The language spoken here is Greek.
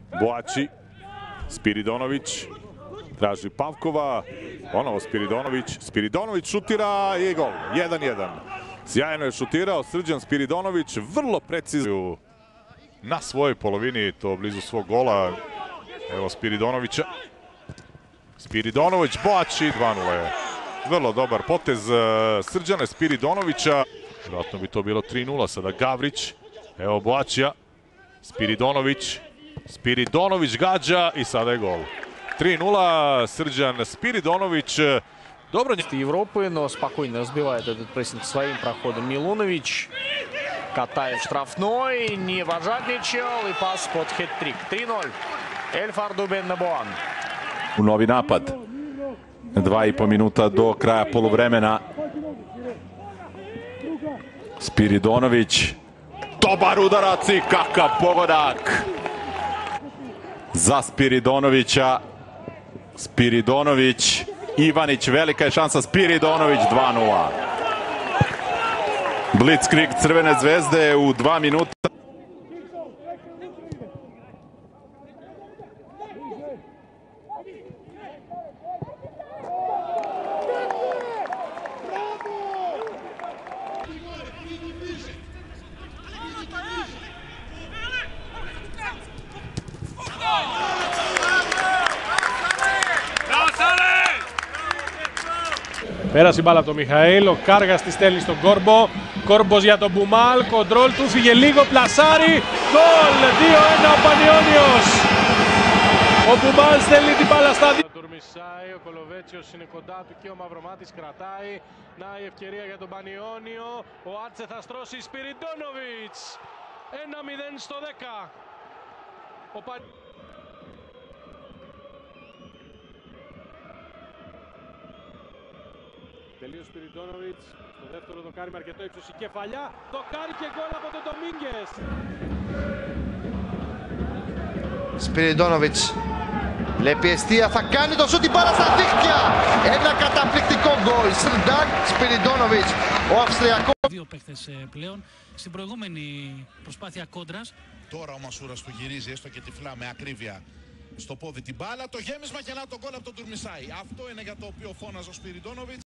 Boači, Spiridonović, traži Pavkova, ponovo Spiridonović šutira i gol, 1-1. Sjajno je šutirao Srđan Spiridonović, vrlo precizno na svojoj polovini, to blizu svog gola. Evo Spiridonovića. Spiridonović, Boači, 2-0 je. Vrlo dobar potez Srđana Spiridonovića. Vjerojatno bi to bilo 3-0, sada Gavrić. Evo Boačija, Spiridonović gađa i sada je gol. 3-0, Srđan Spiridonović. Dobro. Европы, но спокойно разбивает этот прессинг своим проходом Милунович. Катает штрафной, не вожатничал и пас под хет-трик. 3-0. Elfar Bennaboan. U novi napad. 2,5 minuta do kraja poluvremena. Spiridonović. Dobar udarac i kakav pogodak za Spiridonovića. Spiridonović, Ivanić, velika je šansa. Spiridonović, 2-0. Blitzkrieg Crvene zvezde u 2 minuta. Πέρασε η μπάλα από τον Μιχαήλ, ο Κάργας τη στέλνει στον Κόρμπο. Κόρμπος για τον Μπουμάλ, κοντρόλ του, φύγε λίγο, πλασάρι, γκολ, 2-1 ο Πανιόνιος. Ο Μπουμάλ στέλνει την μπάλα στα δύο. Τουρμισάει, ο Κολοβέτσιος είναι κοντά του και ο Μαυρομάτης κρατάει. Να η ευκαιρία για τον Πανιόνιο, ο Άτσε θα στρώσει, Σπιριντόνοβιτς. 1-0 στο 10. Τελείωσε ο Σπιριντόνοβιτς, στο δεύτερο το κάνει με αρκετό ύψος η κεφαλιά, το κάνει και γκολ από τον Ντομίνγκες. Σπιριντόνοβιτς, βλέπει εστία, θα κάνει το σούτ, την μπάλα στα δίχτυα. Ένα καταπληκτικό γκολ, Σρντάν Σπιριντόνοβιτς, ο Αυστριακός. Δύο παίχτες πλέον στην προηγούμενη προσπάθεια κόντρας. Τώρα ο Μασούρας του γυρίζει έστω και τυφλά με ακρίβεια στο πόδι την μπάλα, το γέμισμα και να τον γκολ από τον Τουρμισάη. Αυτό είναι για το οποίο φώναζε ο Σπιριντόνοβιτς.